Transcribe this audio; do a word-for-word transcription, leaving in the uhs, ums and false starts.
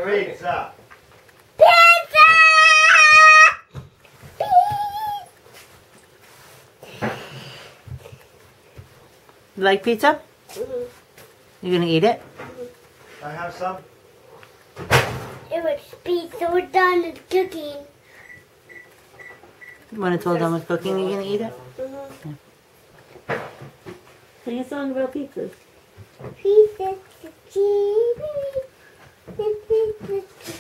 Pizza. Pizza! You like pizza? Mm-hmm. You gonna eat it? Can I have some? It would be so done with cooking. When it's all done with cooking, you gonna eat it? Mm-hmm. Sing a song about pizzas. Pizza, cheese,